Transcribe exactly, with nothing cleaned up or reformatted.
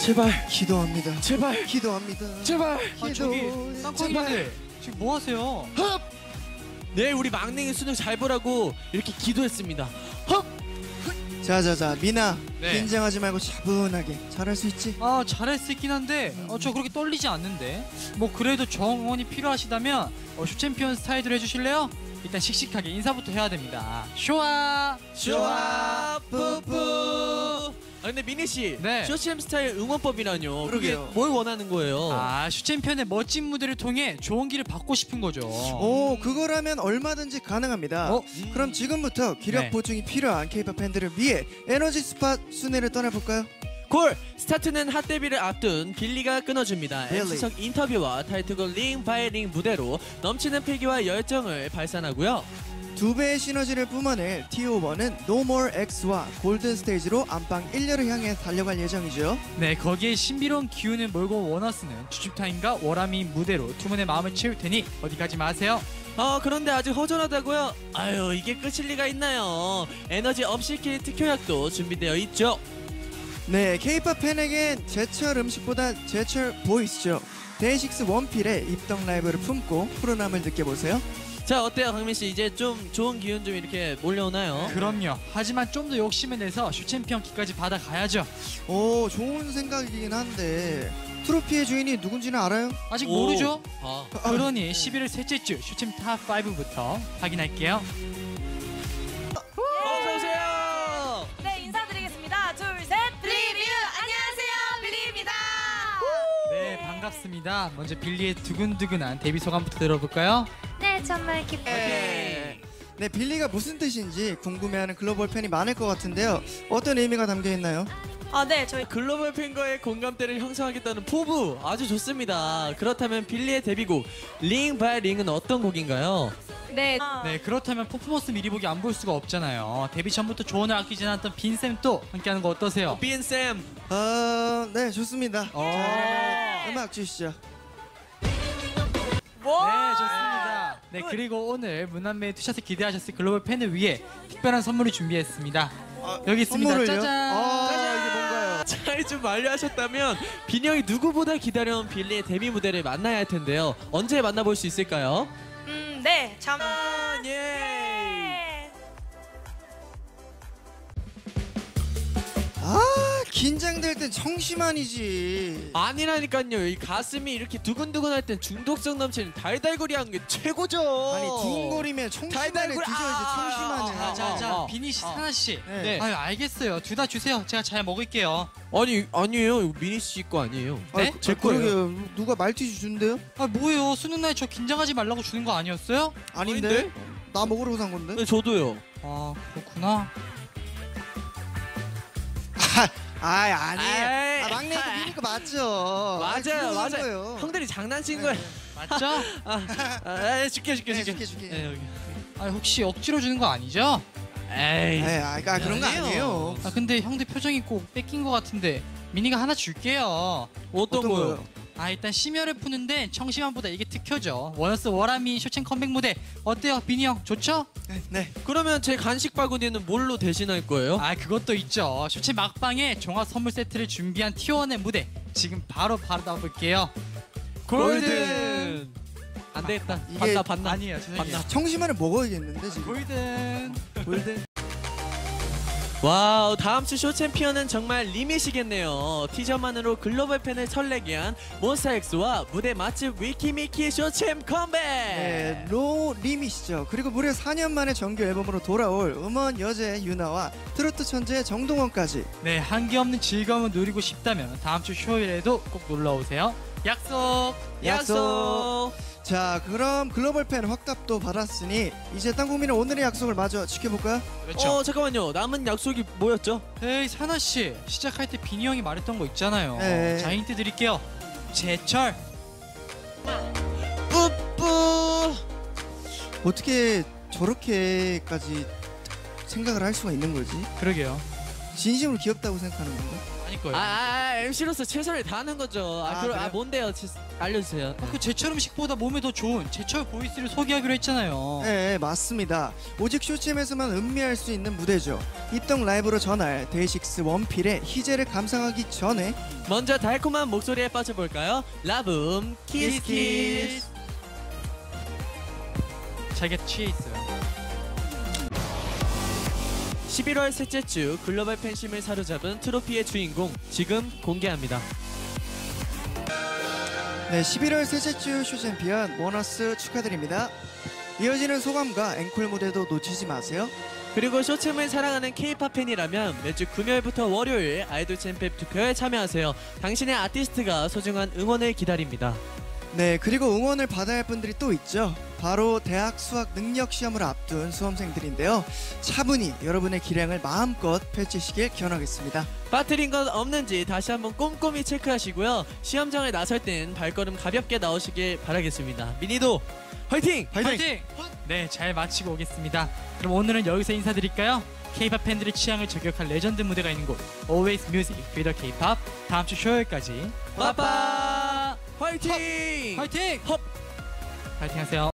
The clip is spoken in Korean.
제발 기도합니다. 제발 기도합니다. 제발. 기도. 아, 저기 쌍둥이들 지금 뭐 하세요? 헙! 내일 우리 막냉이 수능 잘 보라고 이렇게 기도했습니다. 헙! 자자자 미나 네. 긴장하지 말고 차분하게 잘할 수 있지? 아 잘할 수 있긴 한데 어, 저 그렇게 떨리지 않는데 뭐 그래도 정원이 필요하시다면 어, 슈챔피언 스타일대로 해주실래요? 일단 씩씩하게 인사부터 해야 됩니다. 쇼아 쇼아 뿌뿌. 아 근데 미니 씨, 네. 쇼챔 스타일 응원법이라뇨. 그게 그러게요. 뭘 원하는 거예요? 아 슈챔피언의 멋진 무대를 통해 좋은 길을 받고 싶은 거죠. 오 그거라면 얼마든지 가능합니다. 어? 그럼 지금부터 기력 네. 보충이 필요한 케이팝 팬들을 위해 에너지 스팟 순회를 떠나볼까요? 콜! 스타트는 핫 데뷔를 앞둔 빌리가 끊어줍니다. 빌리. 엠시석 인터뷰와 타이틀곡 링 바이 링 무대로 넘치는 패기와 열정을 발산하고요. 두 배의 시너지를 뿜어낼 티오원은 No More X와 골든 스테이지로 안방 일 렬을 향해 달려갈 예정이죠. 네 거기에 신비로운 기운을 몰고 원어스는 주축타임과 워라미 무대로 투문의 마음을 채울 테니 어디 가지 마세요. 어 그런데 아직 허전하다고요? 아유 이게 끝일 리가 있나요? 에너지 업시킬 특효약도 준비되어 있죠. 네, 케이팝 팬에겐 제철 음식보다 제철 보이스죠. 데이식스 원필의 입덕 라이브를 품고 푸른함을 느껴보세요. 자 어때요 강민 씨? 이제 좀 좋은 기운 좀 이렇게 몰려오나요? 그럼요. 하지만 좀 더 욕심을 내서 슈챔피언 키까지 받아가야죠. 오, 좋은 생각이긴 한데 트로피의 주인이 누군지는 알아요? 아직 오. 모르죠? 아. 그러니 십일월 셋째 주 슈챔 탑 오부터 확인할게요. 어서오세요. 네 인사드리겠습니다. 둘 셋 리뷰 안녕하세요 빌리입니다. 네 반갑습니다. 먼저 빌리의 두근두근한 데뷔 소감부터 들어볼까요? 네 정말 기뻐요. 네. 네, 빌리가 무슨 뜻인지 궁금해하는 글로벌 팬이 많을 것 같은데요. 어떤 의미가 담겨 있나요? 아네 저희 글로벌 팬과의 공감대를 형성하겠다는 포부 아주 좋습니다. 그렇다면 빌리의 데뷔곡 링 바이 링은 어떤 곡인가요? 네. 네 그렇다면 퍼포먼스 미리 보기 안 볼 수가 없잖아요. 데뷔 전부터 조언을 아끼지 않았던 빈쌤도 함께하는 거 어떠세요? 빈쌤. 아, 네, 좋습니다. 어. 자, 음악 주시죠. 뭐? 네 좋습니다. 네 그리고 오늘 문남매의 투샷을 기대하셨을 글로벌 팬을 위해 특별한 선물을 준비했습니다. 아, 여기 있습니다. 선물을요? 짜잔. 아, 짜잔. 이게 뭔가요? 잘 좀 만류하셨다면 빈 형이 누구보다 기다려온 빌리의 데뷔 무대를 만나야 할 텐데요. 언제 만나볼 수 있을까요? 음네 잠. 예. 네. 아, 긴장될 땐 청심환이지. 아니라니까요. 이 가슴이 이렇게 두근두근할 땐 중독성 넘치는 달달구리한 게 최고죠. 아니, 두근거리면 청심환을 달달구리- 드셔야지, 아, 청심환을. 아, 아, 자자 아, 비니 씨, 아. 사나 씨. 네. 아유 알겠어요. 둘 다 주세요. 제가 잘 먹을게요. 아니 아니에요. 이거 미니 씨 거 아니에요. 네? 아, 제 아, 거예요. 그러게요. 누가 말티슈 준대요? 아 뭐예요? 수능 날 저 긴장하지 말라고 주는 거 아니었어요? 아닌데? 아닌데? 나 먹으려고 산 건데? 네, 저도요. 아 그렇구나. 아, 아니에요. 아이, 아, 막내 거 미니 거 맞죠? 맞아요, 아, 그거 산 맞아요. 거예요. 형들이 장난친 네. 거야. 맞죠? 아, 아, 줄게, 줄게, 네, 줄게. 줄게, 줄게. 네, 여기. 아 혹시 억지로 주는 거 아니죠? 에이. 에이, 아, 그러니까 그런 거 아니에요. 아니에요. 아 근데 형들 표정이 꼭 뺏긴 거 같은데 미니가 하나 줄게요. 어떤, 어떤 거요? 거요? 아 일단 심혈을 푸는데 청심환보다 이게 특효죠. 원어스 워라미 쇼챔 컴백 무대 어때요 비니 형 좋죠? 네. 그러면 제 간식 바구니는 뭘로 대신할 거예요? 아 그것도 있죠. 쇼챔 막방에 종합 선물 세트를 준비한 티원의 무대 지금 바로 받아볼게요. 골든. 안 되겠다. 이게- 봤나, 봤나. 아니에요 죄송해요. 봤나. 청심환을 먹어야겠는데 지금. 골든. 골든. 와우, 다음 주 쇼챔피언은 정말 리밋이겠네요. 티저만으로 글로벌 팬을 설레게 한 몬스타엑스와 무대 맛집 위키미키 쇼챔 컴백. 네, 로 리미시죠. 그리고 무려 사 년 만에 정규 앨범으로 돌아올 음원 여제 유나와 트로트 천재 정동원까지. 네 한기 없는 즐거움을 누리고 싶다면 다음 주 쇼일에도 꼭 놀러 오세요. 약속. 약속. 자, 그럼 글로벌 팬 확답도 받았으니 이제 땅 국민의 오늘의 약속을 마저 지켜볼까요? 그렇죠. 어, 잠깐만요. 남은 약속이 뭐였죠? 에이 사나 씨 시작할 때 비니 형이 말했던 거 있잖아요. 네. 자 힌트 드릴게요. 제철. 뿌뿌. 어떻게 저렇게까지 생각을 할 수가 있는 거지? 그러게요. 진심으로 귀엽다고 생각하는 건가? 아닐 거예요. 아, 아 엠씨로서 최선을 다하는 거죠. 아, 아, 그럼, 아 그래요? 뭔데요? 지- 알려주세요. 그 제철 음식보다 몸에 더 좋은 제철 보이스를 소개하기로 했잖아요. 네, 맞습니다. 오직 쇼챔에서만 음미할 수 있는 무대죠. 입덕 라이브로 전할 데이식스 원필의 희재를 감상하기 전에 먼저 달콤한 목소리에 빠져볼까요? 라붐 키스 키스. 자기가 취해 있어요. 십일월 셋째 주 글로벌 팬심을 사로잡은 트로피의 주인공 지금 공개합니다. 네, 십일월 셋째 주 쇼챔피언 모너스 축하드립니다. 이어지는 소감과 앵콜 무대도 놓치지 마세요. 그리고 쇼챔을 사랑하는 K-팝 팬이라면 매주 금요일부터 월요일 아이돌 챔피언 투표에 참여하세요. 당신의 아티스트가 소중한 응원을 기다립니다. 네, 그리고 응원을 받아야 할 분들이 또 있죠. 바로 대학 수학 능력 시험을 앞둔 수험생들인데요. 차분히 여러분의 기량을 마음껏 펼치시길 기원하겠습니다. 빠뜨린 건 없는지 다시 한번 꼼꼼히 체크하시고요. 시험장에 나설 땐 발걸음 가볍게 나오시길 바라겠습니다. 미니도 화이팅! 파이팅! 네, 잘 마치고 오겠습니다. 그럼 오늘은 여기서 인사드릴까요? K-팝 팬들의 취향을 저격할 레전드 무대가 있는 곳 Always Music with the K-팝 다음 주 쇼요일까지 빠빠! 화이팅! 화이팅! 헙! 파이팅 하세요.